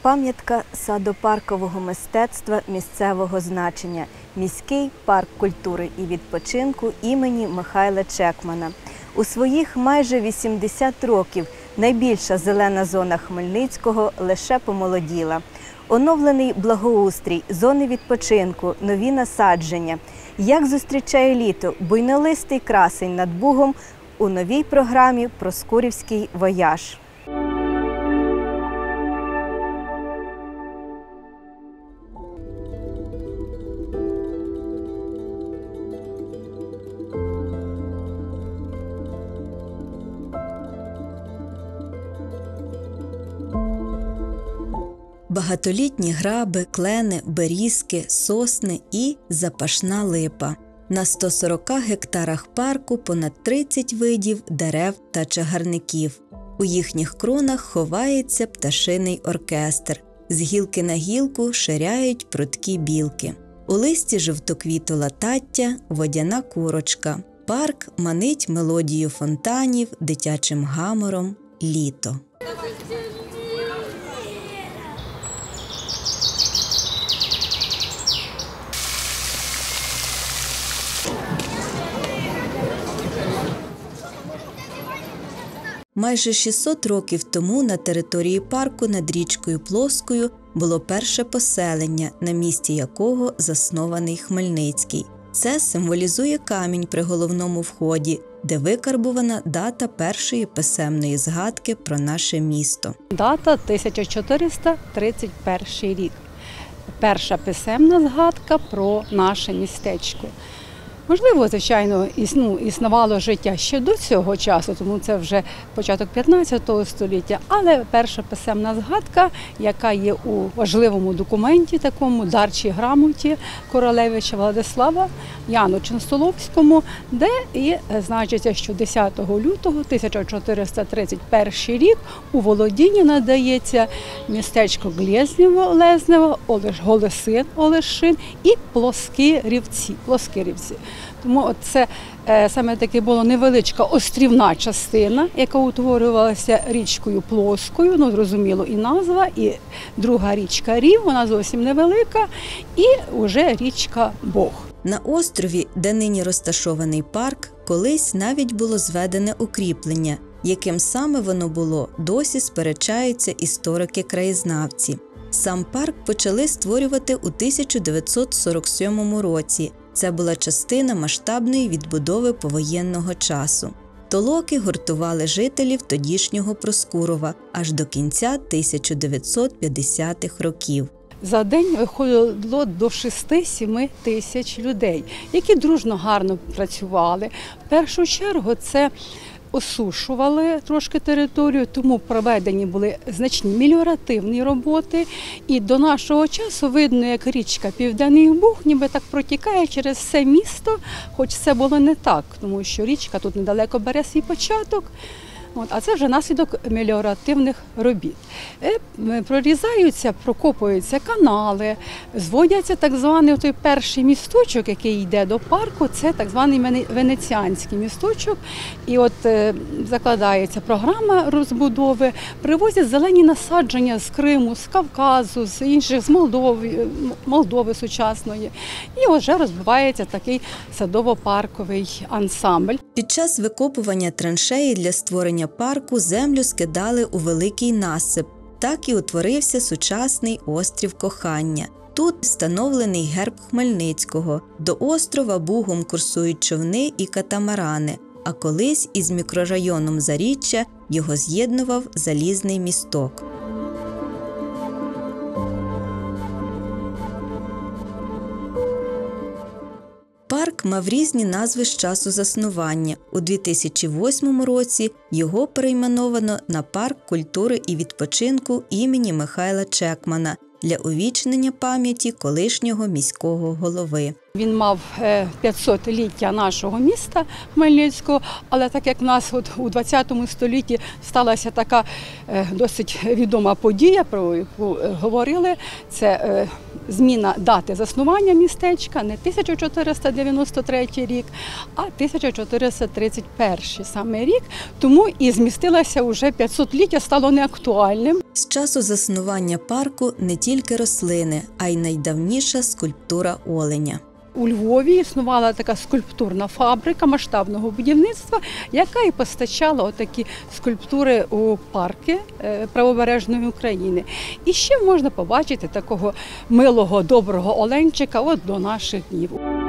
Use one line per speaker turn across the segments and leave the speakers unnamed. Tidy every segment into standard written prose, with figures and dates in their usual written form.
Пам'ятка садопаркового мистецтва місцевого значення – міський парк культури і відпочинку імені Михайла Чекмана. У своїх майже 80 років найбільша зелена зона Хмельницького лише помолоділа. Оновлений благоустрій, зони відпочинку, нові насадження. Як зустрічає літо буйнолистий красень над Бугом у новій програмі «Проскурівський вояж». Багатолітні граби, клени, берізки, сосни і запашна липа. На 140 гектарах парку понад 30 видів дерев та чагарників. У їхніх кронах ховається пташиний оркестр. З гілки на гілку ширяють прудкі білки. У листі жовтоквіту латаття, водяна курочка. Парк манить мелодію фонтанів, дитячим гамором літо. Майже 600 років тому на території парку над річкою Плоскою було перше поселення, на місці якого заснований Хмельницький. Це символізує камінь при головному вході, де викарбувана дата першої писемної згадки про наше місто.
Дата 1431 рік. Перша писемна згадка про наше містечко. Можливо, звичайно, існувало життя ще до цього часу, тому це вже початок 15 століття, але перша писемна згадка, яка є у важливому документі, такому дарчій грамоті королевича Владислава Яну Ченстоловському, де і значиться, що 10 лютого 1431 рік у володіння надається містечко Глєзнєво-Лезнево, Голосин, Олешин і Плоскирівці. Тому це саме таки була невеличка острівна частина, яка утворювалася річкою Плоскою, зрозуміло, і назва, і друга річка Рів, вона зовсім невелика, і вже річка Бог.
На острові, де нині розташований парк, колись навіть було зведене укріплення. Яким саме воно було, досі сперечаються історики-краєзнавці. Сам парк почали створювати у 1947 році. Це була частина масштабної відбудови повоєнного часу. Толоки гуртували жителів тодішнього Проскурова аж до кінця 1950-х років.
За день виходило до 6-7 тисяч людей, які дружно, гарно працювали. В першу чергу це осушували трошки територію, тому проведені були значні меліоративні роботи. І до нашого часу видно, як річка Південний Буг ніби так протікає через все місто, хоч це було не так, тому що річка тут недалеко бере свій початок. А це вже наслідок меліоративних робіт. Прорізаються, прокопуються канали, зводяться так званий той перший місточок, який йде до парку, це так званий венеціанський місточок. І от закладається програма розбудови, привозять зелені насадження з Криму, з Кавказу, з інших, з Молдови сучасної. І вже розвивається такий садово-парковий ансамбль.
Під час викопування траншеї для створення парку землю скидали у великий насип. Так і утворився сучасний острів Кохання. Тут встановлений герб Хмельницького. До острова Бугом курсують човни і катамарани, а колись із мікрорайоном Заріччя його з'єднував залізний місток. Парк мав різні назви з часу заснування. У 2008 році його перейменовано на Парк культури і відпочинку імені Михайла Чекмана для увічнення пам'яті колишнього міського голови.
Він мав 500-ліття нашого міста Хмельницького, але так як в нас у ХХ столітті сталася така досить відома подія, про яку говорили, це зміна дати заснування містечка, не 1493 рік, а 1431 саме рік, тому і змістилося вже 500-ліття, стало неактуальним.
З часу заснування парку не тільки рослини, а й найдавніша скульптура оленя.
У Львові існувала така скульптурна фабрика масштабного будівництва, яка і постачала отакі скульптури у парки правобережної України. І ще можна побачити такого милого, доброго оленчика от до наших днів.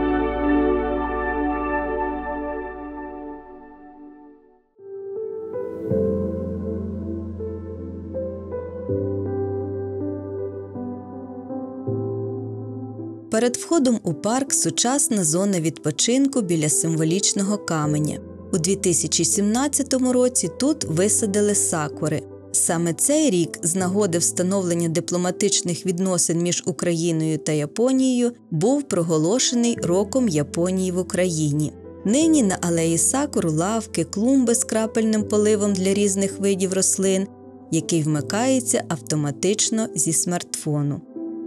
Перед входом у парк сучасна зона відпочинку біля символічного каменя. У 2017 році тут висадили сакури. Саме цей рік, з нагоди встановлення дипломатичних відносин між Україною та Японією, був проголошений Роком Японії в Україні. Нині на алеї сакур лавки, клумби з крапельним поливом для різних видів рослин, який вмикається автоматично зі смартфону.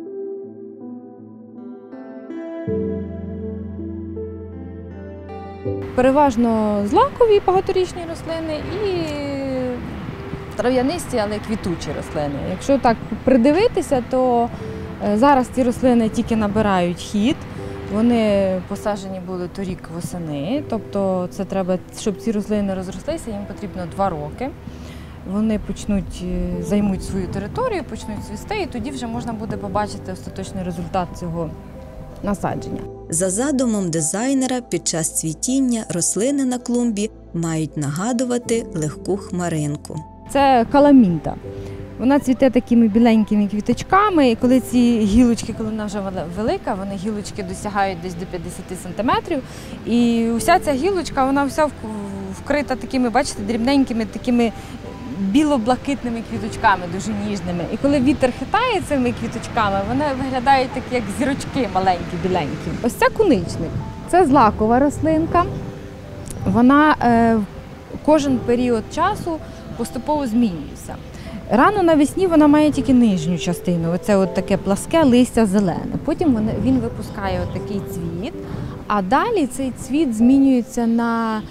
Переважно злакові багаторічні рослини і трав'янисті, але квітучі рослини. Якщо так придивитися, то зараз ці рослини тільки набирають хід. Вони посаджені були торік восени, тобто це треба, щоб ці рослини розрослися, їм потрібно 2 роки. Вони займуть свою територію, почнуть цвісти, і тоді вже можна буде побачити остаточний результат цього насадження.
За задумом дизайнера, під час цвітіння рослини на клумбі мають нагадувати легку хмаринку.
Це каламінта. Вона цвіте такими біленькими квіточками, і коли ці гілочки, коли вона вже велика, вони гілочки досягають десь до 50 сантиметрів. І вся ця гілочка, вона вся вкрита такими, бачите, дрібненькими такими біло-блакитними квіточками, дуже ніжними. І коли вітер хитає цими квіточками, вони виглядають так, як зірочки маленькі, біленькі. Ось це куничник. Це злакова рослинка. Вона кожен період часу поступово змінюється. Рано навесні вона має тільки нижню частину, оце от таке пласке листя зелене. Потім він випускає от такий цвіт, а далі цей цвіт змінюється на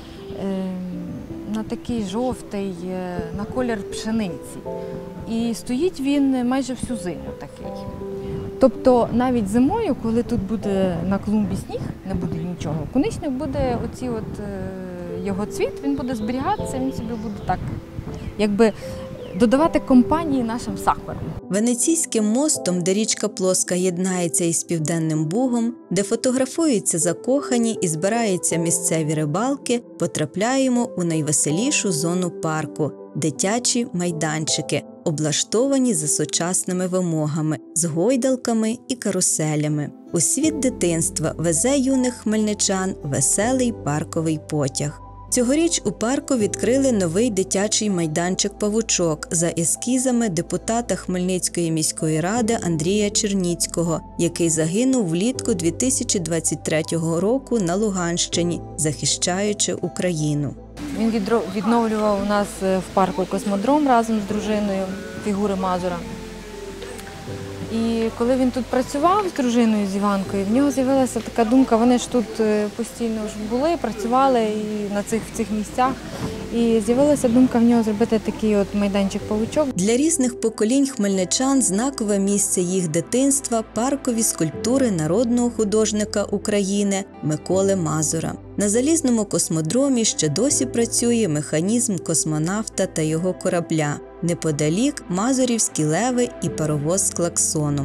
такий жовтий, на колір пшениці. І стоїть він майже всю зиму такий. Тобто навіть зимою, коли тут буде на клумбі сніг, не буде нічого, коничник буде, його цвіт, він буде зберігатися, він собі буде так, якби додавати компанії нашим сакурам.
Венеційським мостом, де річка Плоска єднається із Південним Бугом, де фотографуються закохані і збираються місцеві рибалки, потрапляємо у найвеселішу зону парку – дитячі майданчики, облаштовані за сучасними вимогами, з гойдалками і каруселями. У світ дитинства везе юних хмельничан веселий парковий потяг. Цьогоріч у парку відкрили новий дитячий майданчик «Павучок» за ескізами депутата Хмельницької міської ради Андрія Черніцького, який загинув влітку 2023 року на Луганщині, захищаючи Україну.
Він відновлював у нас в парку космодром разом з дружиною фігури Мазура. І коли він тут працював з дружиною, з Іванкою, в нього з'явилася така думка, вони ж тут постійно ж були, працювали і в цих місцях. І з'явилася думка в нього зробити такий от майданчик-павучок.
Для різних поколінь хмельничан знакове місце їх дитинства – паркові скульптури народного художника України Миколи Мазура. На залізному космодромі ще досі працює механізм космонавта та його корабля. Неподалік – мазурівські леви і паровоз з клаксоном.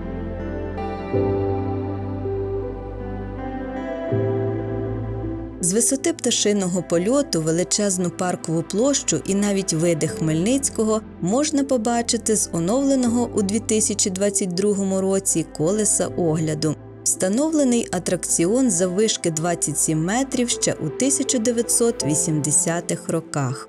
З висоти пташиного польоту величезну паркову площу і навіть види Хмельницького можна побачити з оновленого у 2022 році колеса огляду. Встановлений атракціон заввишки 27 метрів ще у 1980-х роках.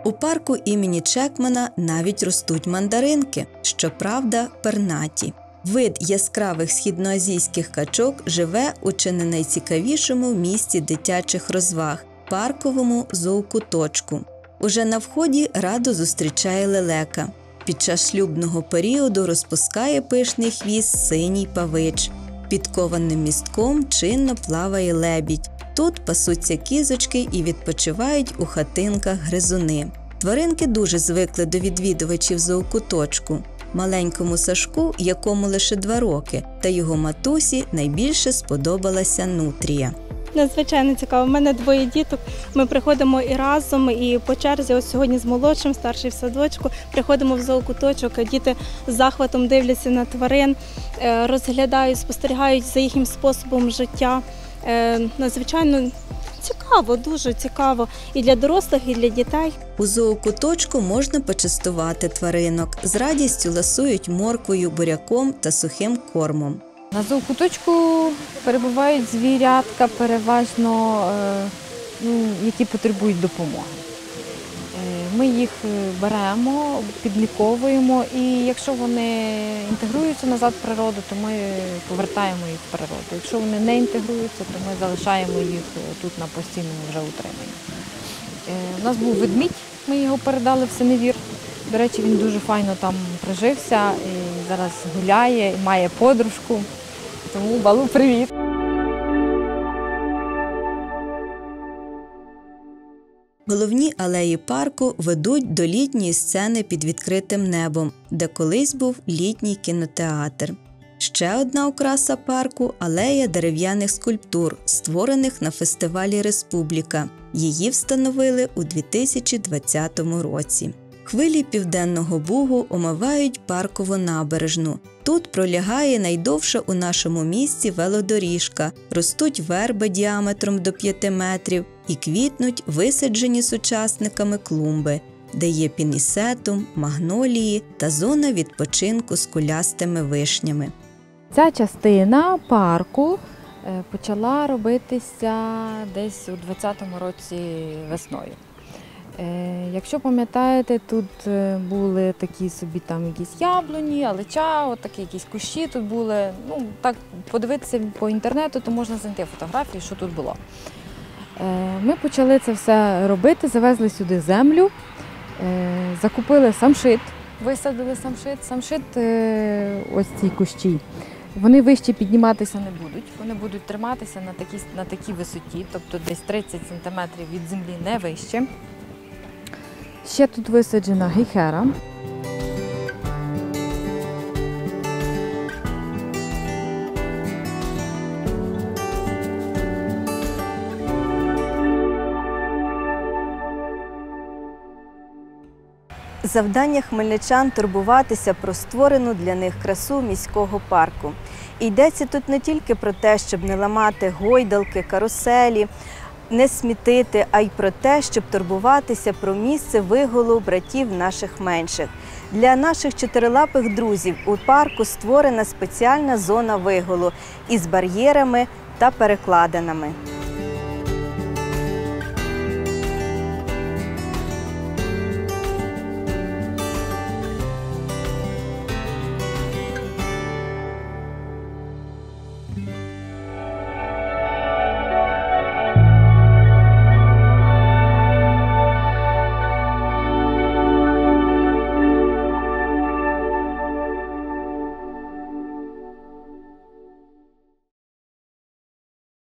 У парку імені Чекмана навіть ростуть мандаринки, щоправда, пернаті. Вид яскравих східноазійських качок живе у чи не найцікавішому місці дитячих розваг – парковому зоокуточку. Уже на вході радо зустрічає лелека. Під час шлюбного періоду розпускає пишний хвіст синій павич. Під кованим містком чинно плаває лебідь. Тут пасуться кізочки і відпочивають у хатинках гризуни. Тваринки дуже звикли до відвідувачів зоокуточку. Маленькому Сашку, якому лише 2 роки, та його матусі найбільше сподобалася нутрія.
Надзвичайно цікаво. У мене 2 діток. Ми приходимо і разом, і по черзі. Ось сьогодні з молодшим, старший в садочку. Приходимо в зоокуточок, а діти з захватом дивляться на тварин, розглядають, спостерігають за їхнім способом життя. Надзвичайно цікаво, дуже цікаво і для дорослих, і для дітей.
У зоокуточку можна почастувати тваринок. З радістю ласують морквою, буряком та сухим кормом.
На зоокуточку перебувають звірятка, переважно, які потребують допомоги. Ми їх беремо, підліковуємо, і якщо вони інтегруються назад в природу, то ми повертаємо їх в природу. Якщо вони не інтегруються, то ми залишаємо їх тут на постійному вже утриманні. У нас був ведмідь, ми його передали в Синевір. До речі, він дуже файно там прижився, і зараз гуляє, і має подружку. Тому Балу, привіт!
Головні алеї парку ведуть до літньої сцени під відкритим небом, де колись був літній кінотеатр. Ще одна окраса парку – алея дерев'яних скульптур, створених на фестивалі «Республіка». Її встановили у 2020 році. Хвилі Південного Бугу омивають паркову набережну. Тут пролягає найдовша у нашому місті велодоріжка, ростуть верби діаметром до 5 метрів і квітнуть висаджені сучасниками клумби, де є пінісетум, магнолії та зона відпочинку з кулястими вишнями.
Ця частина парку почала робитися десь у 2020 році весною. Якщо пам'ятаєте, тут були такі собі там якісь яблуні, алеча, от такі якісь кущі тут були. Ну, так подивитися по інтернету, то можна знайти фотографії, що тут було. Ми почали це все робити, завезли сюди землю, закупили самшит, висадили самшит. Самшит, ось ці кущі, вони вище підніматися не будуть, вони будуть триматися на такій висоті, тобто десь 30 см від землі, не вище. Ще тут висаджена гейхера.
Завдання хмельничан – турбуватися про створену для них красу міського парку. І йдеться тут не тільки про те, щоб не ламати гойдалки, каруселі, не смітити, а й про те, щоб турбуватися про місце вигулу братів наших менших. Для наших чотирилапих друзів у парку створена спеціальна зона вигулу із бар'єрами та перекладинами.